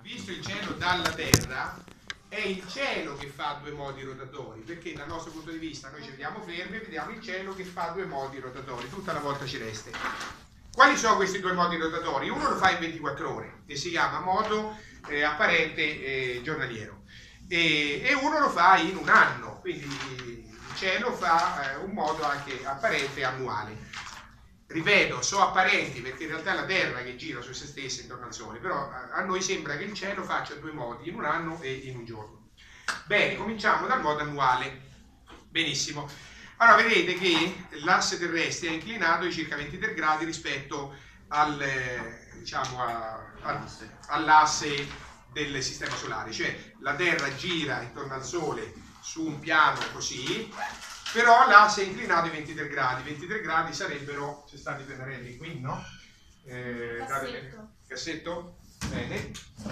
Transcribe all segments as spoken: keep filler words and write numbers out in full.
visto il cielo dalla Terra, è il cielo che fa due modi rotatori, perché dal nostro punto di vista noi ci vediamo fermi e vediamo il cielo che fa due modi rotatori tutta la volta celeste. Quali sono questi due modi rotatori? Uno lo fa in ventiquattro ore e si chiama modo eh, apparente eh, giornaliero e, e uno lo fa in un anno, quindi il cielo fa eh, un modo anche apparente annuale. Ripeto, sono apparenti perché in realtà è la Terra che gira su se stessa intorno al Sole, però a noi sembra che il cielo faccia due modi, in un anno e in un giorno. Bene, cominciamo dal modo annuale. Benissimo. Allora, vedete che l'asse terrestre è inclinato di circa ventitré gradi rispetto al, diciamo, a, a, all'asse del Sistema Solare, cioè la Terra gira intorno al Sole su un piano così, però l'asse è inclinato di ventitré gradi. ventitré gradi sarebbero, c'è stati i pennarelli qui, no? Eh, cassetto. Cassetto? Bene.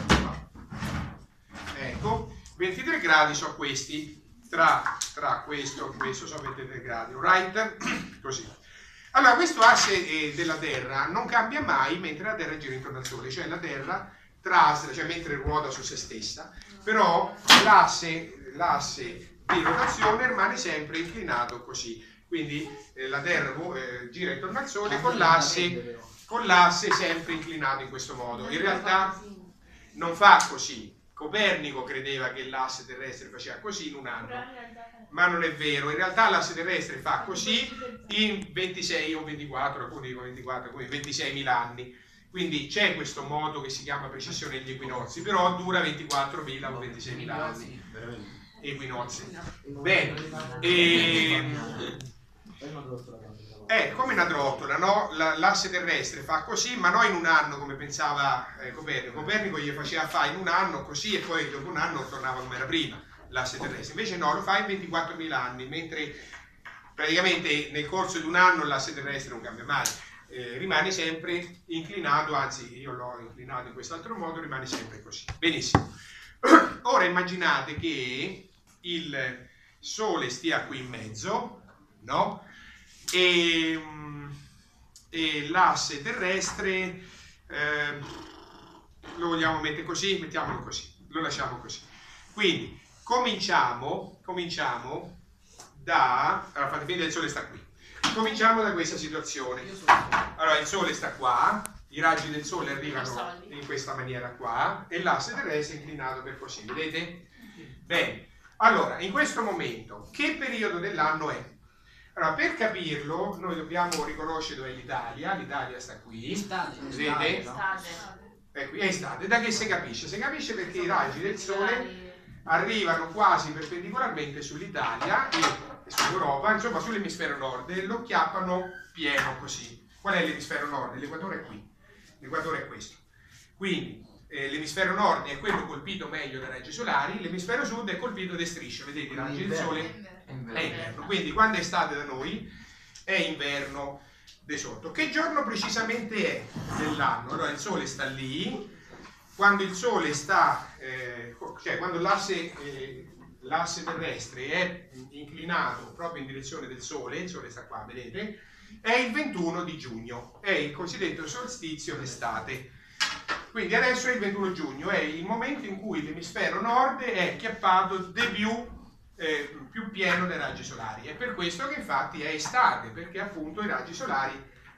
Ecco, ventitré gradi sono questi, tra, tra questo e questo sono ventitré gradi, right? Così. Allora, questo asse eh, della Terra non cambia mai mentre la Terra gira intorno al Sole, cioè la Terra trasla, cioè mentre ruota su se stessa, però l'asse, l'asse di rotazione rimane sempre inclinato così, quindi eh, la Terra eh, gira intorno al Sole con l'asse con l'asse sempre inclinato in questo modo. In realtà non fa così. Copernico credeva che l'asse terrestre faceva così in un anno, ma non è vero. In realtà l'asse terrestre fa così in ventisei o ventiquattro, alcuni dicono ventiquattro, alcuni ventiseimila anni. Quindi c'è questo modo che si chiama precessione degli equinozi, però dura ventiquattromila o ventiseimila anni. Equinozi. Bene, e... eh, come una trottola, no? L'asse terrestre fa così, ma non in un anno come pensava eh, Copernico. Copernico gli faceva fare in un anno così e poi dopo un anno tornava come era prima l'asse terrestre. Invece no, lo fa in ventiquattromila anni, mentre praticamente nel corso di un anno l'asse terrestre non cambia mai, eh, rimane sempre inclinato, anzi io l'ho inclinato in quest'altro modo, rimane sempre così. Benissimo. Ora immaginate che il Sole stia qui in mezzo, no? E, e l'asse terrestre eh, lo vogliamo mettere così, mettiamolo così, lo lasciamo così. Quindi cominciamo, cominciamo da, allora fate finta che il Sole sta qui, cominciamo da questa situazione. Allora il Sole sta qua, i raggi del Sole arrivano in questa maniera qua e l'asse terrestre è inclinato per così, vedete? Bene, allora in questo momento che periodo dell'anno è? Allora, per capirlo, noi dobbiamo riconoscere dove è l'Italia. L'Italia sta qui. Estate. Vedete? Estate. È qui, è estate. Da che si capisce? Si capisce perché i raggi del Sole arrivano quasi perpendicolarmente sull'Italia e, e sull'Europa, insomma sull'emisfero nord, e lo chiappano pieno così. Qual è l'emisfero nord? L'equatore è qui. L'equatore è questo. Quindi eh, l'emisfero nord è quello colpito meglio dai raggi solari, l'emisfero sud è colpito da strisce. Vedete i raggi del Sole? È inverno, quindi quando è estate da noi è inverno di sotto. Che giorno precisamente è dell'anno? Allora il Sole sta lì, quando il Sole sta, eh, cioè quando l'asse eh, l'asse terrestre è inclinato proprio in direzione del Sole, il Sole sta qua, vedete? È il ventuno di giugno, è il cosiddetto solstizio d'estate. Quindi adesso è il ventuno giugno, è il momento in cui l'emisfero nord è chiappato di più Eh, più pieno dei raggi solari. È per questo che infatti è estate, perché appunto i raggi solari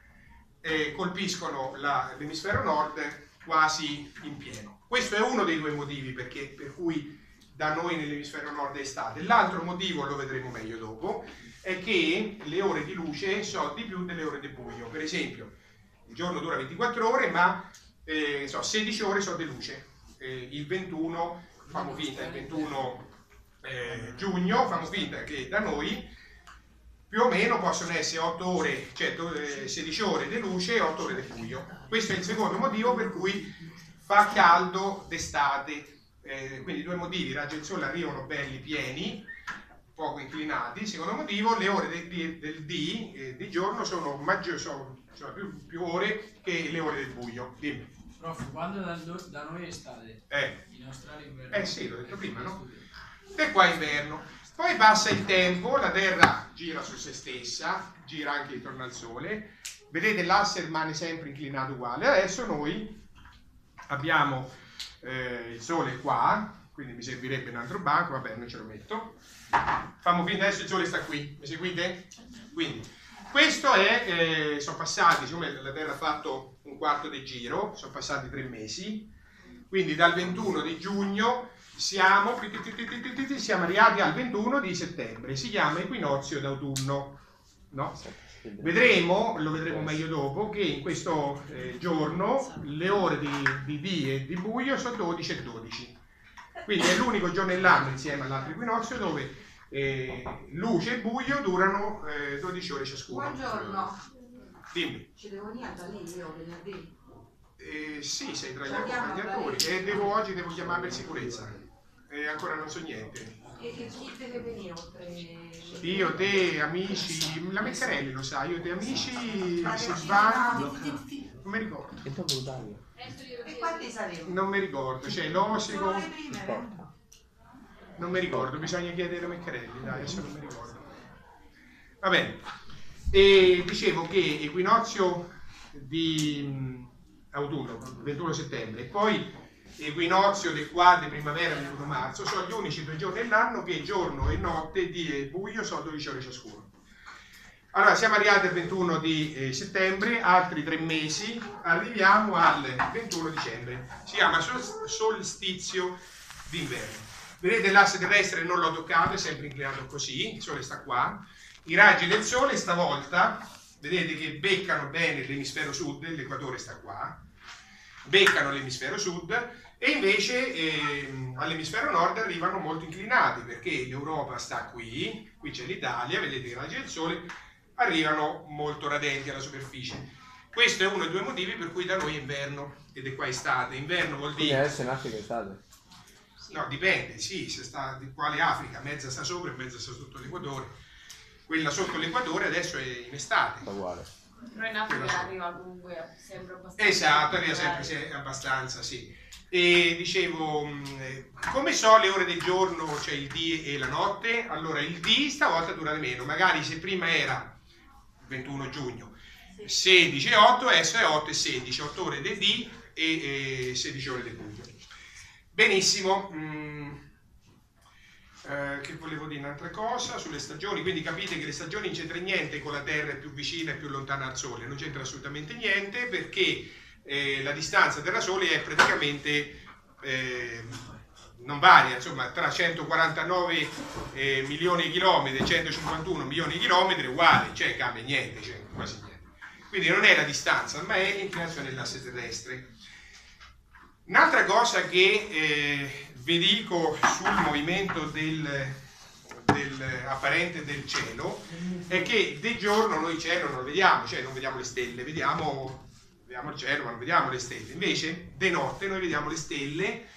eh, colpiscono l'emisfero nord quasi in pieno. Questo è uno dei due motivi perché, per cui da noi nell'emisfero nord è estate. L'altro motivo, lo vedremo meglio dopo, è che le ore di luce sono di più delle ore di buio. Per esempio il giorno dura ventiquattro ore, ma eh, so, sedici ore sono di luce. Eh, il ventuno, facciamo finta, il ventuno Eh, giugno, facciamo finta che da noi più o meno possono essere otto ore, cioè sedici ore di luce e otto ore di buio. Questo è il secondo motivo per cui fa caldo d'estate, eh, quindi due motivi: i raggi del Sole arrivano belli pieni, poco inclinati. Il secondo motivo, le ore del, del, del D eh, di giorno sono maggiori, sono, sono più, più ore che le ore del buio. Dimmi. Prof, quando da, da noi è estate, eh. in Australia è inverno. Eh sì, l'ho detto prima, no? E qua è inverno. Poi passa il tempo, la Terra gira su se stessa, gira anche intorno al Sole. Vedete, l'asse rimane sempre inclinato uguale. Adesso noi abbiamo eh, il sole è qua, quindi mi servirebbe un altro banco, vabbè, non ce lo metto. Fammo finta, adesso il sole sta qui, mi seguite? Quindi, questo è, eh, sono passati, siccome la Terra ha fatto un quarto di giro, sono passati tre mesi, quindi dal ventuno di giugno siamo, siamo arrivati al ventuno di settembre, si chiama equinozio d'autunno, no? Vedremo, lo vedremo meglio dopo, che in questo eh, giorno le ore di, di dì e di buio sono dodici e dodici. Quindi è l'unico giorno dell'anno insieme all'altro equinozio dove eh, luce e buio durano eh, dodici ore ciascuno. Buongiorno. Dimmi. Ci devo venire da lì io venerdì? Eh, sì, sei tra gli accompagnatori e devo, oggi devo chiamare per sicurezza. E ancora non so niente. E che chi deve venire oltre? Io, te, amici, la Meccarelli lo sa, io, te, amici, Silvano, non mi ricordo. E quanti saremo? Non mi ricordo, c'è l'Osico, non mi ricordo, bisogna chiedere a Meccarelli, dai, adesso non mi ricordo. Va bene, e dicevo che equinozio di autunno, ventuno settembre, e poi equinozio del qua di primavera, ventuno marzo, sono gli unici due giorni dell'anno che giorno e notte, dì e buio, sono dodici ore ciascuno. Allora, siamo arrivati al ventuno di eh, settembre, altri tre mesi, arriviamo al ventuno dicembre. Si chiama sol- solstizio d'inverno. Vedete l'asse terrestre non l'ho toccato, è sempre inclinato così, il sole sta qua. I raggi del sole stavolta, vedete che beccano bene l'emisfero sud, l'equatore sta qua, beccano l'emisfero sud e invece eh, all'emisfero nord arrivano molto inclinati perché l'Europa sta qui, qui c'è l'Italia, vedete che i raggi del sole arrivano molto radenti alla superficie. Questo è uno dei due motivi per cui da noi è inverno ed è qua estate. Inverno vuol dire... adesso in Africa è estate? No, dipende, sì, se sta di quale Africa, mezza sta sopra e mezza sta sotto l'equatore. Quella sotto l'equatore adesso è in estate. Sta uguale. Però in Africa arriva comunque sempre abbastanza. Esatto, arriva sempre sì, abbastanza, sì. E dicevo, come so le ore del giorno, cioè il dì e la notte? Allora il dì stavolta dura di meno, magari se prima era ventuno giugno, sedici e otto, adesso è otto e sedici, otto ore del dì e, e sedici ore del buio. Benissimo. Mm. Eh, che volevo dire un'altra cosa sulle stagioni, quindi capite che le stagioni non c'entra niente con la Terra è più vicina e più lontana dal Sole, non c'entra assolutamente niente perché eh, la distanza Terra-Sole è praticamente eh, non varia, insomma tra centoquarantanove eh, milioni di chilometri e centocinquantuno milioni di chilometri è uguale, cioè cambia niente, cioè quasi niente. Quindi non è la distanza, ma è l'inclinazione dell'asse terrestre. Un'altra cosa che eh, vi dico sul movimento del, del apparente del cielo è che di giorno noi il cielo non lo vediamo, cioè non vediamo le stelle, vediamo, vediamo il cielo ma non vediamo le stelle, invece di notte noi vediamo le stelle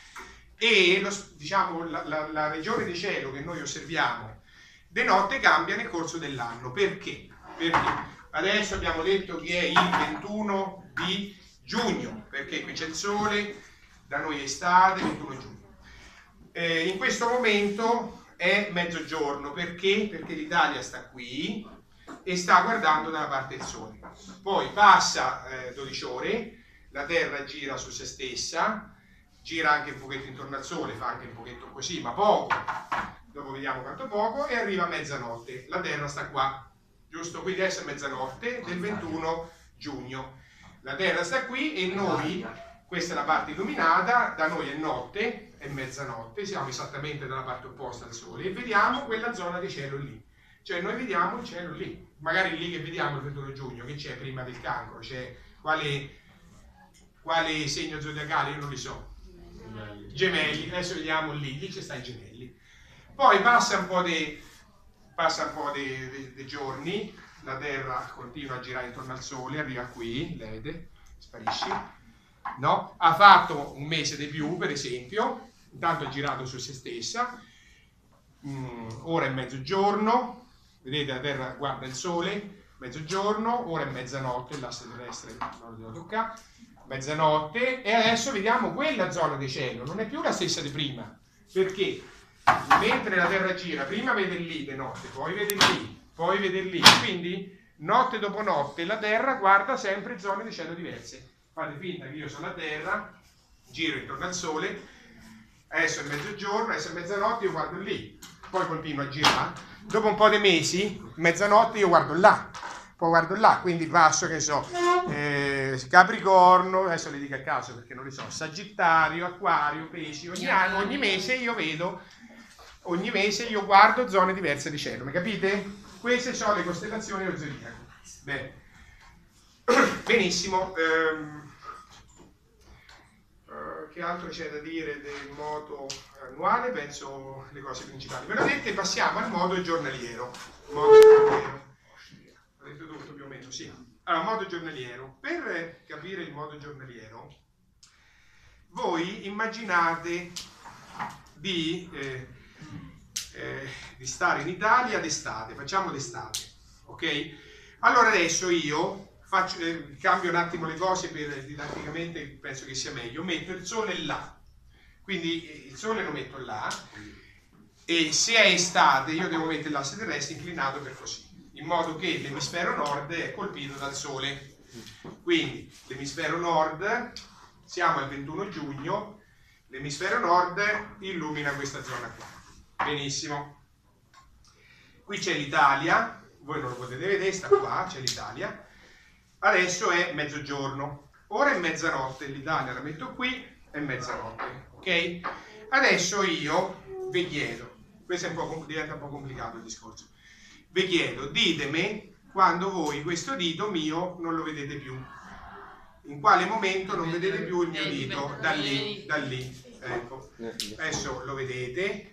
e lo, diciamo, la, la, la regione di cielo che noi osserviamo di notte cambia nel corso dell'anno. Perché? Perché adesso abbiamo detto che è il ventuno di giugno, perché qui c'è il sole, da noi è estate, ventuno giugno. Eh, in questo momento è mezzogiorno, perché? Perché l'Italia sta qui e sta guardando dalla parte del sole. Poi passa eh, dodici ore, la Terra gira su se stessa, gira anche un pochetto intorno al sole, fa anche un pochetto così, ma poco, dopo vediamo quanto poco, e arriva a mezzanotte, la Terra sta qua, giusto? Quindi adesso è mezzanotte del ventuno giugno, la Terra sta qui e noi, questa è la parte illuminata, da noi è notte, è mezzanotte, siamo esattamente dalla parte opposta al sole e vediamo quella zona di cielo lì, cioè noi vediamo il cielo lì, magari lì che vediamo il ventuno giugno, che c'è prima del cancro, c'è quale, quale segno zodiacale, io non li so. Gemelli, adesso vediamo lì, lì ci sta i gemelli. Poi passa un po' di passa un po' di giorni, la Terra continua a girare intorno al Sole, arriva qui, vede, sparisce. No? Ha fatto un mese di più, per esempio, intanto ha girato su se stessa, mm, ora è mezzogiorno, vedete la Terra guarda il Sole, mezzogiorno, ora è mezzanotte, l'asse terrestre non lo devo toccare, mezzanotte, e adesso vediamo quella zona di cielo, non è più la stessa di prima, perché mentre la Terra gira, prima vede lì di notte, poi vede lì, poi vede lì, quindi notte dopo notte la Terra guarda sempre zone di cielo diverse. Fate finta che io sono la Terra giro intorno al Sole, adesso è mezzogiorno, adesso è mezzanotte, io guardo lì, poi continuo a girare, dopo un po' di mesi, mezzanotte io guardo là, poi guardo là, quindi passo, che so, eh, Capricorno, adesso le dico a caso perché non le so, Sagittario, Acquario, Pesci, ogni anno, ogni mese io vedo, ogni mese io guardo zone diverse di cielo, mi capite? Queste sono le costellazioni dello zodiaco. Bene. Benissimo. Ehm, eh, che altro c'è da dire del modo annuale? Penso le cose principali. Me lo dette, passiamo al modo giornaliero. Modo giornaliero. Ho detto tutto più o meno, sì. Allora, modo giornaliero. Per capire il modo giornaliero, voi immaginate di, eh, eh, di stare in Italia d'estate, facciamo d'estate, ok? Allora adesso io faccio, eh, cambio un attimo le cose per didatticamente, penso che sia meglio, metto il Sole là, quindi il Sole lo metto là, e se è estate io devo mettere l'asse terrestre inclinato per così, in modo che l'emisfero nord è colpito dal Sole. Quindi l'emisfero nord, siamo al ventuno giugno, l'emisfero nord illumina questa zona qua. Benissimo. Qui c'è l'Italia, voi non lo potete vedere, sta qua, c'è l'Italia. Adesso è mezzogiorno, ora è mezzanotte, l'Italia la metto qui, è mezzanotte, ok? Adesso io vi chiedo, questo è un po', diventa un po' complicato il discorso, vi chiedo, ditemi quando voi questo dito mio non lo vedete più, in quale momento non vedete più il mio dito, da lì, da lì, ecco, adesso lo vedete,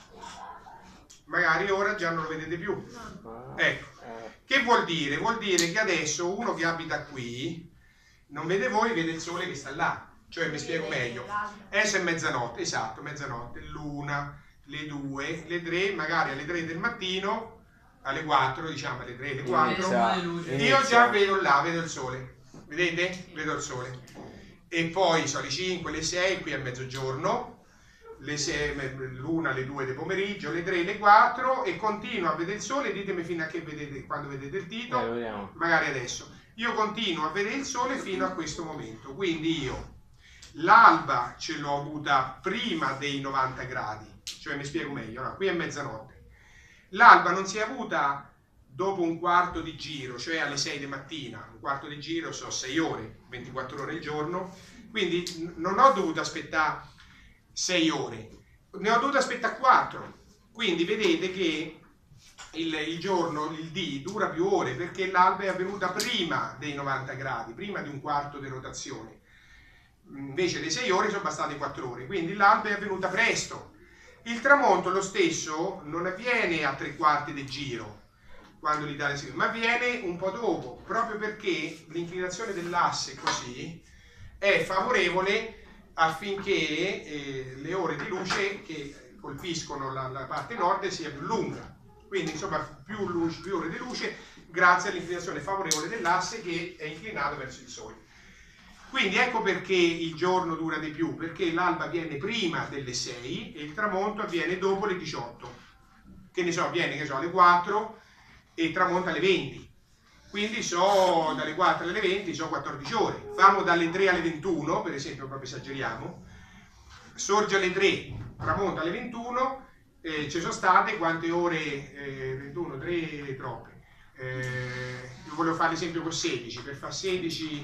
magari ora già non lo vedete più, ecco, che vuol dire? Vuol dire che adesso uno che abita qui non vede voi, vede il Sole che sta là, cioè mi spiego meglio, adesso è mezzanotte, esatto, mezzanotte, l'una, le due, le tre, magari alle tre del mattino, alle quattro, diciamo alle tre, alle quattro, io già vedo là, vedo il Sole, vedete? Vedo il Sole, e poi sono le cinque, le sei, qui è mezzogiorno, l'una, le due del pomeriggio, le tre, le quattro, e continuo a vedere il Sole. Ditemi fino a che vedete, quando vedete il dito, eh, magari adesso io continuo a vedere il Sole fino a questo momento, quindi io l'alba ce l'ho avuta prima dei novanta gradi, cioè mi spiego meglio, no? Qui è mezzanotte, l'alba non si è avuta dopo un quarto di giro, cioè alle sei di mattina, un quarto di giro sono sei ore, ventiquattro ore al giorno, quindi non ho dovuto aspettare sei ore, ne ho dovuto aspettare quattro, quindi vedete che il, il giorno, il D, dura più ore perché l'alba è avvenuta prima dei novanta gradi, prima di un quarto di rotazione, invece le sei ore sono bastate quattro ore, quindi l'alba è avvenuta presto. Il tramonto lo stesso non avviene a tre quarti del giro, quando l'Italia si... ma avviene un po' dopo, proprio perché l'inclinazione dell'asse così è favorevole affinché eh, le ore di luce che colpiscono la, la parte nord sia più lunga, quindi insomma più, luce, più ore di luce grazie all'inclinazione favorevole dell'asse che è inclinato verso il Sole. Quindi ecco perché il giorno dura di più, perché l'alba avviene prima delle sei e il tramonto avviene dopo le diciotto, che ne so, avviene che so, alle quattro e tramonta alle venti. Quindi so dalle quattro alle venti, sono quattordici ore. Famo dalle tre alle ventuno, per esempio, proprio esageriamo. Sorge alle tre, tramonta alle ventuno, eh, ci sono state quante ore? Eh, ventuno, tre troppe. Eh, io volevo fare l'esempio con sedici, per fare sedici,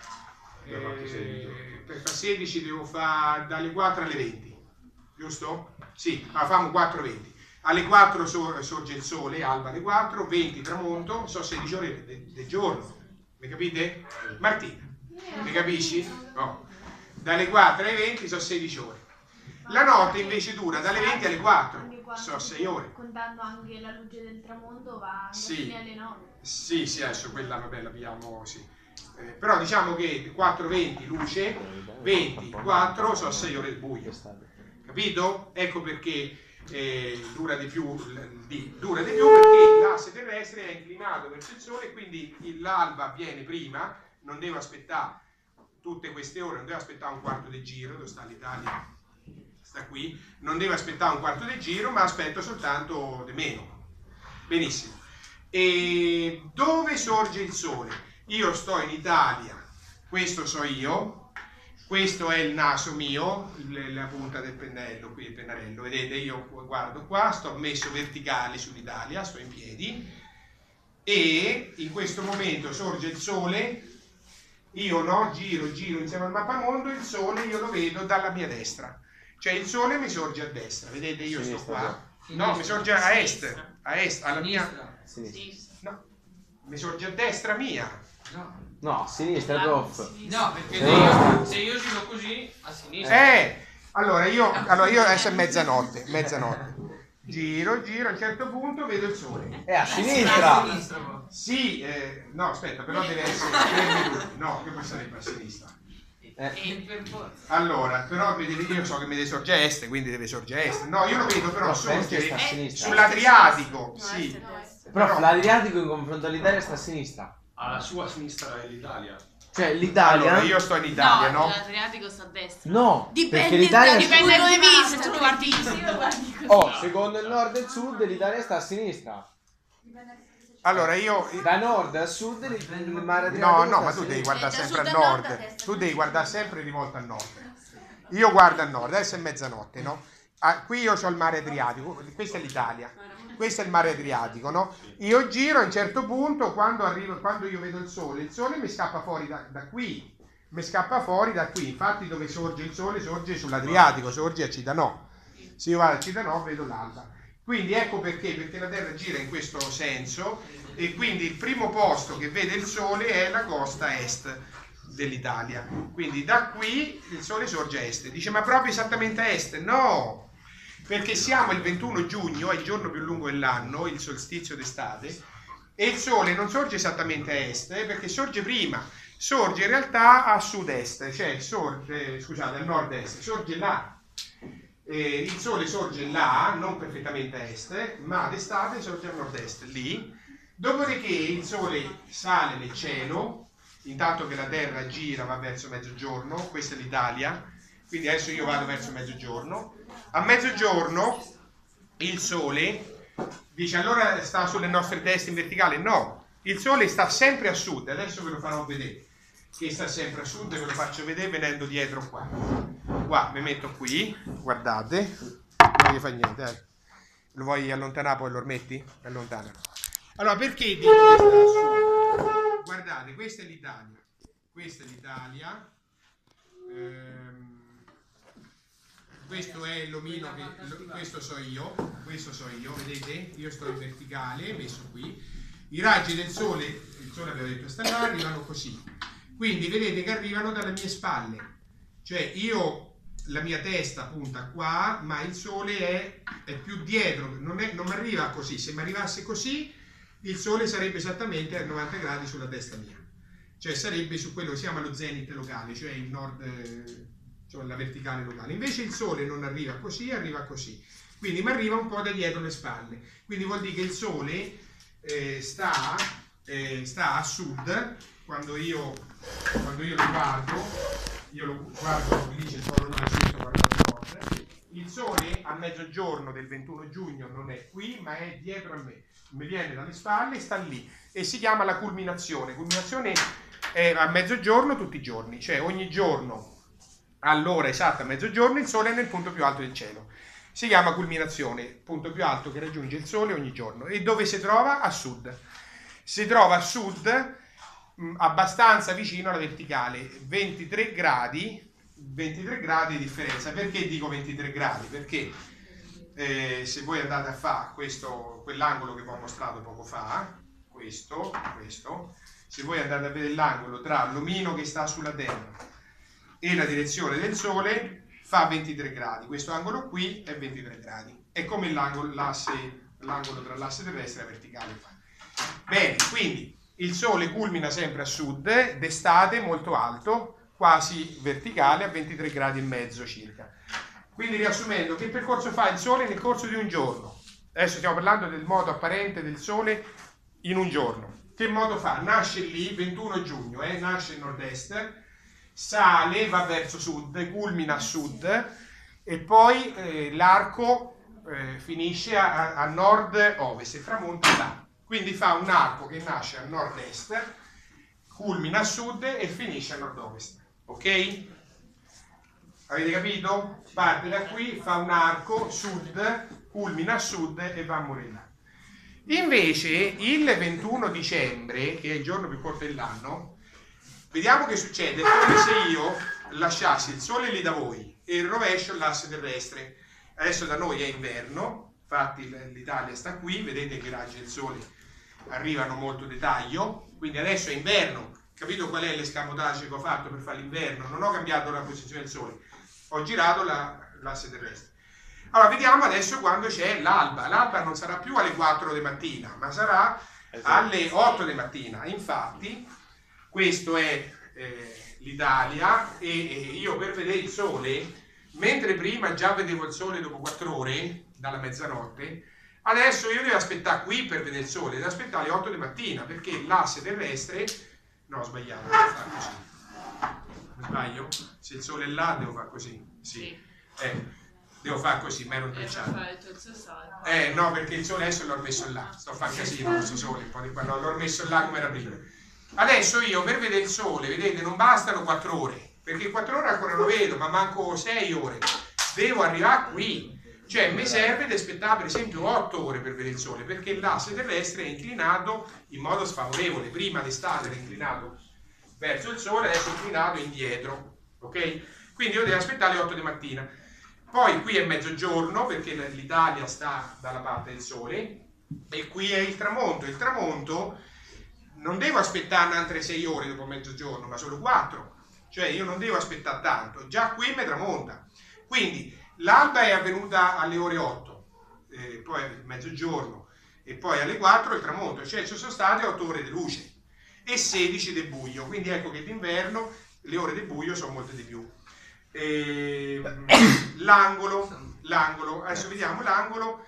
eh, per fare sedici devo fare dalle quattro alle venti, giusto? Sì, ma famo quattro venti. Alle quattro sorge il Sole, alba alle quattro, venti tramonto, sono sedici ore del giorno, mi capite? Martina, mi capisci? No. Dalle quattro alle venti sono sedici ore. La notte invece dura dalle venti alle quattro, sono sei ore. Contando anche la luce del tramonto va sì. fino alle nove. Sì, sì, adesso quella vabbè l'abbiamo, sì. Eh, però diciamo che quattro venti luce, venti, quattro sono sei ore di buio, capito? Ecco perché Eh, dura di più, di, dura di più perché l'asse terrestre è inclinato verso il Sole e quindi l'alba avviene prima, non devo aspettare tutte queste ore, non devo aspettare un quarto di giro, dove sta l'Italia? Sta qui, non devo aspettare un quarto di giro, ma aspetto soltanto di meno. Benissimo. E dove sorge il Sole? Io sto in Italia, questo so io, questo è il naso mio, la punta del pennello, qui il pennarello, vedete, io guardo qua, sto messo verticale sull'Italia, sto in piedi e in questo momento sorge il sole, io no, giro, giro insieme al mappamondo, il sole io lo vedo dalla mia destra, cioè il sole mi sorge a destra, vedete, io sto qua, no, mi sorge a est, a est, alla mia, no, mi sorge a destra mia. No, no, a sinistra, prof. no, perché Sì. se io, se io giro così, a sinistra. Eh, allora io, allora io adesso è mezzanotte, mezzanotte. Giro, giro, a un certo punto vedo il sole. È a A sinistra. sinistra, proprio. Sì, eh, no, aspetta, però deve essere tre minuti. No, che poi sarebbe a sinistra. Eh. E per forza. Allora, però vedi, io so che mi deve sorgere a est, quindi deve sorgere a est. No, io lo vedo però No, destra sorgere sta a sinistra. sull'Adriatico, No, sì. est è destra. Prof, Però- l'Adriatico in confronto all'Italia sta a sinistra. Alla sua sinistra è l'Italia. Cioè l'Italia... Allora, io sto in Italia, No, no? l'Adriatico sta a destra. No, Dipende, perché l'Italia... dipende dove Dipende vivi, se tu dove guardi vivi. così o guardi così. Oh, secondo il nord e il sud l'Italia sta a sinistra. Allora io... Da nord a sud il mare Adriatico No, no, sta a ma tu devi sinistra. guardare Eh, da sempre al sud a nord, nord. a destra. Tu devi guardare sempre rivolto al nord. Io guardo al nord, adesso è mezzanotte, no? Ah, qui io ho il mare Adriatico, questa è l'Italia. Questo è il mare Adriatico, no? Io giro a un certo punto, quando, arrivo, quando io vedo il sole, il sole mi scappa fuori da, da qui, mi scappa fuori da qui, infatti dove sorge il sole sorge sull'Adriatico, sorge a Citanò. Se io vado a Citanò vedo l'alba. Quindi ecco perché, perché la Terra gira in questo senso e quindi il primo posto che vede il sole è la costa est dell'Italia. Quindi da qui il sole sorge a est. Dice ma proprio esattamente a est? No! Perché siamo il ventuno giugno, è il giorno più lungo dell'anno, il solstizio d'estate, e il sole non sorge esattamente a est, eh, perché sorge prima, sorge in realtà a sud-est, cioè sorge, scusate, a nord-est, sorge là. Eh, il sole sorge là, non perfettamente a est, ma d'estate sorge a nord-est, lì. Dopodiché il sole sale nel cielo, intanto che la Terra gira, va verso mezzogiorno, questa è l'Italia, quindi adesso io vado verso mezzogiorno. A mezzogiorno il sole dice allora sta sulle nostre teste in verticale? No, il sole sta sempre a sud, adesso ve lo farò vedere che sta sempre a sud, ve lo faccio vedere venendo dietro qua. Qua mi metto qui, guardate, non gli fa niente, eh. Lo vuoi allontanare poi lo rimetti? Allontana. Allora perché dico che sta a sud? Guardate, questa è l'Italia, questa è l'Italia. Ehm, questo è l'omino che lo, questo so io, questo so io, vedete? Io sto in verticale, messo qui. I raggi del sole, il sole abbiamo detto sta là, arrivano così. Quindi vedete che arrivano dalle mie spalle. Cioè io, la mia testa punta qua, ma il sole è, è più dietro, non, è, non mi arriva così. Se mi arrivasse così, il sole sarebbe esattamente a novanta gradi sulla testa mia. Cioè sarebbe su quello che si chiama lo zenit locale, cioè il nord... Eh, cioè la verticale locale. Invece il sole non arriva così, arriva così. Quindi mi arriva un po' da dietro le spalle. Quindi vuol dire che il sole eh, sta, eh, sta a sud, quando io, quando io lo guardo, io lo guardo, lì c'è il polo nord, sto guardando nord. Il sole a mezzogiorno del ventuno giugno non è qui, ma è dietro a me. Mi viene dalle spalle e sta lì. E si chiama la culminazione. Culminazione è a mezzogiorno tutti i giorni, cioè ogni giorno all'ora esatta a mezzogiorno il sole è nel punto più alto del cielo. Si chiama culminazione, punto più alto che raggiunge il sole ogni giorno. E dove si trova? A sud. Si trova a sud mh, abbastanza vicino alla verticale, ventitré gradi, ventitré gradi di differenza. Perché dico ventitré gradi? Perché eh, se voi andate a fare questo, quell'angolo che vi ho mostrato poco fa, questo, questo, se voi andate a vedere l'angolo tra l'omino che sta sulla Terra e la direzione del sole fa ventitré gradi, questo angolo qui è ventitré gradi, è come l'angolo, l'asse, l'angolo tra l'asse terrestre e la verticale. Bene, quindi il sole culmina sempre a sud, d'estate molto alto, quasi verticale a ventitré gradi e mezzo circa. Quindi riassumendo, che percorso fa il sole nel corso di un giorno? Adesso stiamo parlando del modo apparente del sole in un giorno. Che modo fa? Nasce lì, ventuno giugno, eh? Nasce a nord-est, sale, va verso sud, culmina a sud e poi eh, l'arco eh, finisce a, a nord-ovest e tramonta là. Quindi fa un arco che nasce a nord-est, culmina a sud e finisce a nord-ovest. Ok? Avete capito? Parte da qui, fa un arco sud, culmina a sud e va a morire là. Invece il ventuno dicembre, che è il giorno più corto dell'anno, vediamo che succede come se io lasciassi il sole lì da voi e il rovescio l'asse terrestre. Adesso da noi è inverno, infatti l'Italia sta qui, vedete che i raggi del sole arrivano molto di taglio, quindi adesso è inverno. Capito qual è l'escamotage che ho fatto per fare l'inverno? Non ho cambiato la posizione del sole, ho girato l'asse terrestre. Allora vediamo adesso quando c'è l'alba. L'alba non sarà più alle quattro di mattina, ma sarà alle otto di mattina. Infatti questo è eh, l'Italia e, e io per vedere il sole, mentre prima già vedevo il sole dopo quattro ore dalla mezzanotte, adesso io devo aspettare qui per vedere il sole, devo aspettare alle otto di mattina perché l'asse terrestre, no ho sbagliato, devo fare così, mi sbaglio? Se il sole è là devo fare così, sì, eh, devo fare così, ma ero imprecciato. Eh no, perché il sole adesso l'ho messo là, sto a fare casino questo sole, un po' di qua, no, l'ho messo là come era prima. Adesso io per vedere il sole, vedete, non bastano quattro ore, perché quattro ore ancora lo vedo, ma manco sei ore, devo arrivare qui, cioè mi serve di aspettare per esempio otto ore per vedere il sole, perché l'asse terrestre è inclinato in modo sfavorevole, prima d'estate era inclinato verso il sole, adesso è inclinato indietro, ok? Quindi io devo aspettare le otto di mattina, poi qui è mezzogiorno perché l'Italia sta dalla parte del sole e qui è il tramonto, il tramonto non devo aspettare altre sei ore dopo mezzogiorno, ma solo quattro, cioè io non devo aspettare tanto, già qui mi tramonta, quindi l'alba è avvenuta alle ore otto, eh, poi mezzogiorno e poi alle quattro il tramonto, cioè ci sono state otto ore di luce e sedici di buio, quindi ecco che d'inverno le ore di buio sono molte di più. Eh, l'angolo, l'angolo, adesso vediamo l'angolo,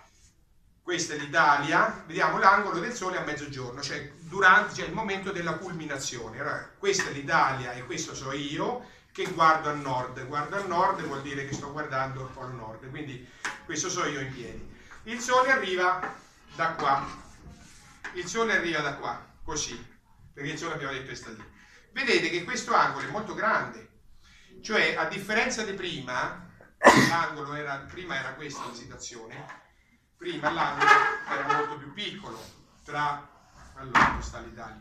questa è l'Italia, vediamo l'angolo del sole a mezzogiorno, cioè durante cioè il momento della culminazione. Allora, questa è l'Italia e questo so io che guardo a nord, guardo a nord vuol dire che sto guardando il polo nord, quindi questo so io in piedi. Il sole arriva da qua, il sole arriva da qua, così, perché il sole abbiamo detto che sta lì. Vedete che questo angolo è molto grande, cioè a differenza di prima, l'angolo era, prima era questa la situazione, prima l'angolo era molto più piccolo, tra, allora dove sta l'Italia?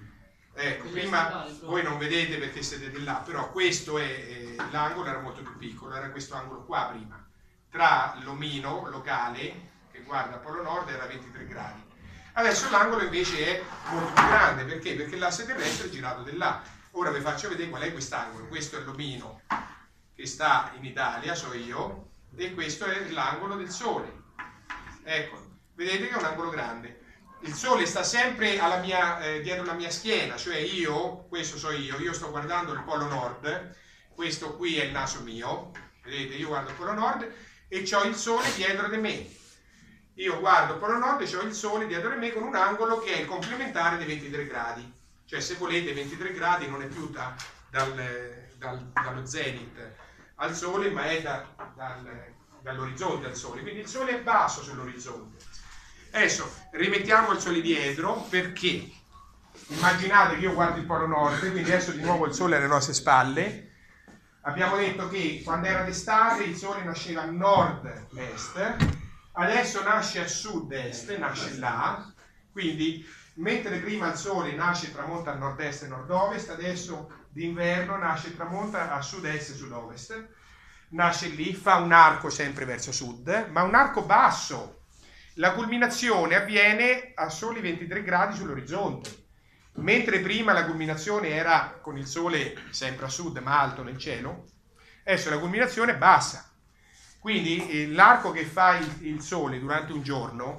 Ecco, prima voi non vedete perché siete di là, però questo è, eh, l'angolo era molto più piccolo, era questo angolo qua prima, tra l'omino locale, che guarda Polo Nord, era ventitré gradi. Adesso l'angolo invece è molto più grande, perché? Perché l'asse terrestre è girato di là. Ora vi faccio vedere qual è quest'angolo. Questo è l'omino che sta in Italia, so io, e questo è l'angolo del sole. Ecco, vedete che è un angolo grande. Il sole sta sempre alla mia, eh, dietro la mia schiena, cioè io, questo so io, io sto guardando il polo nord, questo qui è il naso mio, vedete, io guardo il polo nord e ho il sole dietro di me. Io guardo il polo nord e ho il sole dietro di me con un angolo che è il complementare dei ventitré gradi. Cioè se volete ventitré gradi non è più da, dal, dal, dallo zenit al sole, ma è da, dal, dall'orizzonte al sole, quindi il sole è basso sull'orizzonte. Adesso rimettiamo il sole dietro, perché immaginate che io guardo il polo nord, quindi adesso di nuovo il sole alle nostre spalle. Abbiamo detto che quando era d'estate il sole nasceva a nord-est, adesso nasce a sud-est, nasce là, quindi mentre prima il sole nasce e tramonta a nord-est e nord-ovest, adesso d'inverno nasce e tramonta a sud-est e sud-ovest, nasce lì, fa un arco sempre verso sud, ma un arco basso. La culminazione avviene a soli ventitré gradi sull'orizzonte, mentre prima la culminazione era con il sole sempre a sud ma alto nel cielo, adesso la culminazione è bassa. Quindi eh, l'arco che fa il, il sole durante un giorno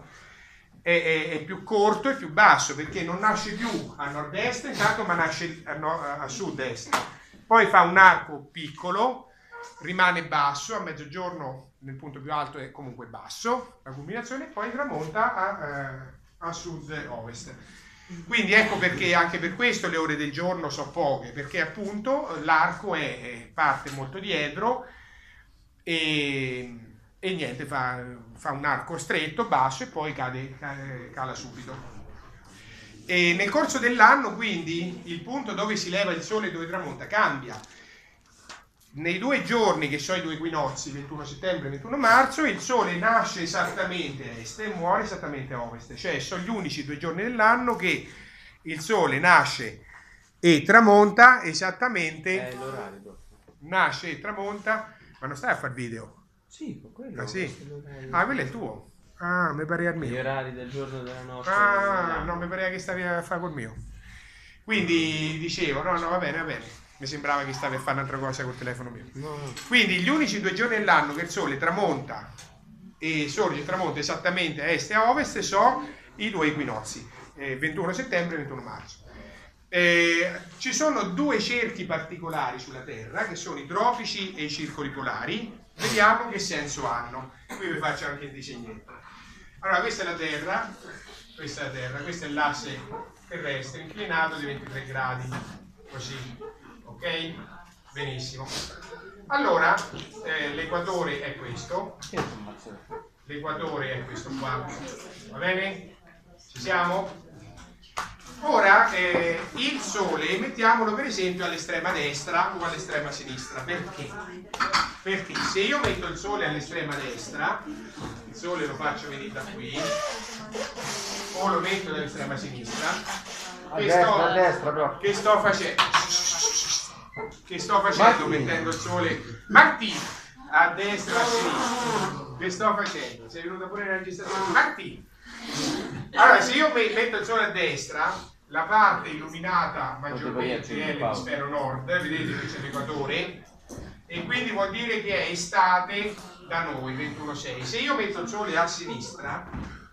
È, è, è più corto e più basso, perché non nasce più a nord-est intanto, ma nasce a, no, a sud-est. Poi fa un arco piccolo, rimane basso, a mezzogiorno nel punto più alto è comunque basso la culminazione, e poi tramonta a, a sud-ovest. Quindi ecco perché anche per questo le ore del giorno sono poche, perché appunto l'arco è, è parte molto dietro e e niente, fa, fa un arco stretto, basso e poi cade, cade, cala subito. E nel corso dell'anno quindi il punto dove si leva il sole e dove tramonta cambia. nei due giorni che sono i due equinozi, ventuno settembre e ventuno marzo, il Sole nasce esattamente a est e muore esattamente a ovest, cioè sono gli unici due giorni dell'anno che il Sole nasce e tramonta esattamente, È l'orario dopo. nasce e tramonta, ma non stai a far video? Sì, con quello. Ah, sì? questo è l'orario. Ah, quello è il tuo? Ah, mi pare al Gli mio. orari del giorno della notte. Ah, dell'anno. no, mi pare che stavi a fare col mio. Quindi dicevo, no, no, va bene, va bene. Mi sembrava che stavi a fare un'altra cosa col telefono mio. No, no. Quindi gli unici due giorni dell'anno che il Sole tramonta e sorge e tramonta esattamente a est e a ovest sono i due equinozi, eh, ventuno settembre e ventuno marzo. Eh, ci sono due cerchi particolari sulla Terra che sono i tropici e i circoli polari. Vediamo che senso hanno. Qui vi faccio anche il disegnetto. Allora, questa è la Terra, questa è la Terra, questo è l'asse terrestre inclinato di ventitré gradi, così, ok? Benissimo. Allora, eh, l'equatore è questo, Che informazione? l'equatore è questo qua, va bene? Ci siamo? Ora, eh, il Sole, mettiamolo per esempio all'estrema destra o all'estrema sinistra, perché? Perché se io metto il Sole all'estrema destra, il Sole lo faccio venire da qui, o lo metto all'estrema sinistra, A che destra, sto, a destra però. che sto facendo? Che sto facendo Martino. mettendo il Sole? Martino, a destra, a sinistra. Che sto facendo? Sei venuta pure nella registrazione? Martino. Allora, se io me- metto il Sole a destra, la parte illuminata maggiormente è l'emisfero nord, vedete che c'è l'equatore, e quindi vuol dire che è estate da noi, ventuno sei. Se io metto il Sole a sinistra,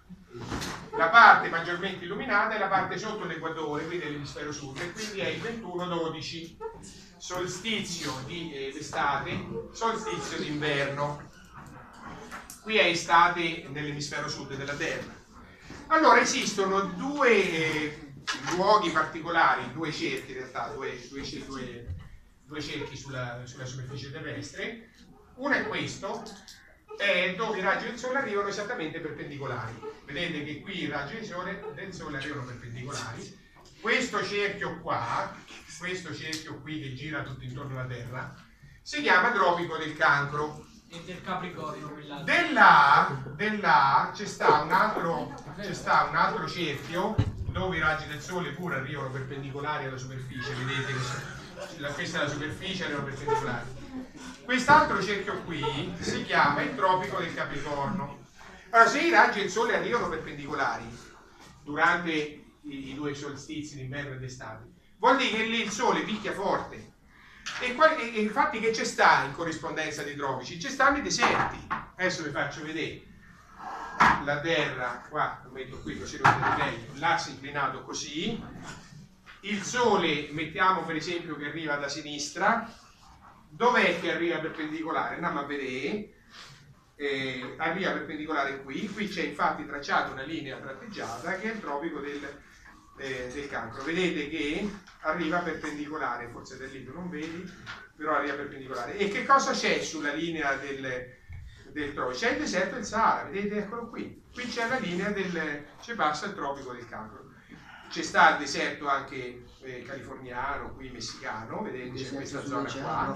la parte maggiormente illuminata è la parte sotto l'equatore, quindi è l'emisfero sud, e quindi è il ventuno dodici, solstizio di eh, estate, solstizio d'inverno. Qui è estate nell'emisfero sud della Terra. Allora esistono due eh, luoghi particolari, due cerchi in realtà, due, due, due, due cerchi sulla, sulla superficie terrestre. Uno è questo, è dove i raggi del Sole arrivano esattamente perpendicolari. Vedete che qui i raggi del Sole, del Sole arrivano perpendicolari. Questo cerchio qua, questo cerchio qui che gira tutto intorno alla Terra, si chiama tropico del Cancro. E del Capricorno quell'altro. Della, della c'è sta un altro c'è sta un altro cerchio dove i raggi del Sole pure arrivano perpendicolari alla superficie, vedete che so- la- questa è la superficie, arrivano perpendicolari. Quest'altro cerchio qui si chiama il tropico del Capricorno. Allora, se i raggi del Sole arrivano perpendicolari durante i, i due solstizi d'inverno e d'estate, vuol dire che lì il Sole picchia forte. E, qua, e, e infatti che c'è sta in corrispondenza dei tropici? C'è stanno i deserti. Adesso vi faccio vedere la Terra, qua lo metto qui così lo vedete meglio, l'asse inclinato così, il Sole mettiamo per esempio che arriva da sinistra, dov'è che arriva perpendicolare? Andiamo a vedere, eh, arriva perpendicolare qui, qui c'è infatti tracciata una linea tratteggiata che è il tropico del Eh, del Cancro. Vedete che arriva perpendicolare, forse da lì tu non vedi, però arriva perpendicolare. E che cosa c'è sulla linea del, del tropico? C'è il deserto del Sahara, vedete, eccolo qui. Qui c'è la linea del, c'è passa il tropico del Cancro. C'è sta il deserto anche eh, californiano, qui messicano, vedete, c'è questa zona qua.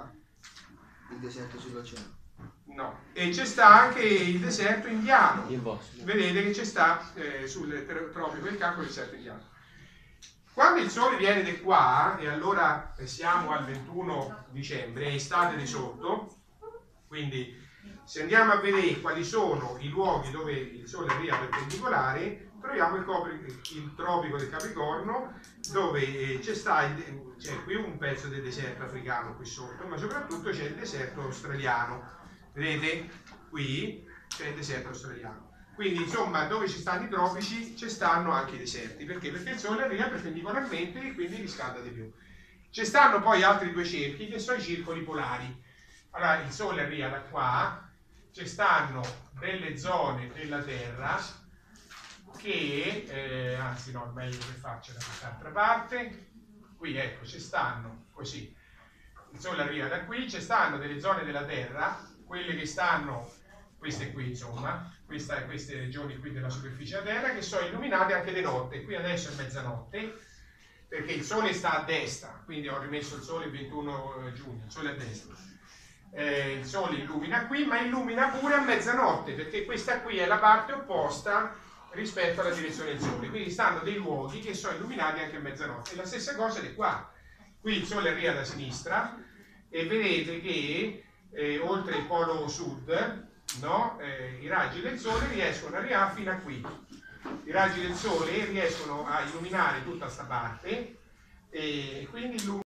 Il deserto sull'oceano. No, e c'è sta anche il deserto indiano. Il vostro. Vedete che c'è sta eh, sul ter- tropico del Cancro il deserto indiano. Quando il Sole viene di qua, e allora siamo al ventuno dicembre, è estate di sotto, quindi se andiamo a vedere quali sono i luoghi dove il Sole arriva perpendicolare, troviamo il, copri- il tropico del Capricorno, dove eh, c'è sta il, c'è qui un pezzo del deserto africano qui sotto, ma soprattutto c'è il deserto australiano. Vedete? Qui c'è il deserto australiano. Quindi, insomma, dove ci stanno i tropici, ci stanno anche i deserti. Perché? Perché il Sole arriva perpendicolarmente e quindi riscalda di più. Ci stanno poi altri due cerchi che sono i circoli polari. Allora, il Sole arriva da qua, ci stanno delle zone della Terra che, eh, anzi no, è meglio che faccia da quest'altra parte. Qui, ecco, ci stanno così. Il Sole arriva da qui, ci stanno delle zone della Terra, quelle che stanno, queste qui insomma, questa, queste regioni qui della superficie della Terra, che sono illuminate anche di notte. Qui adesso è mezzanotte, perché il sole sta a destra, quindi ho rimesso il sole il ventuno giugno, il sole a destra. Eh, il sole illumina qui, ma illumina pure a mezzanotte, perché questa qui è la parte opposta rispetto alla direzione del sole, quindi stanno dei luoghi che sono illuminati anche a mezzanotte. E la stessa cosa è qua, qui il sole arriva da sinistra e vedete che eh, oltre il polo sud, no, eh, i raggi del sole riescono ad arrivare fino a qui, i raggi del sole riescono a illuminare tutta questa parte e quindi